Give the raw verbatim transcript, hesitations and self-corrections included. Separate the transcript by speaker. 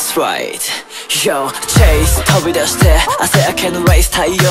Speaker 1: that's right Yo, chase 飛び出して汗明けのレース太陽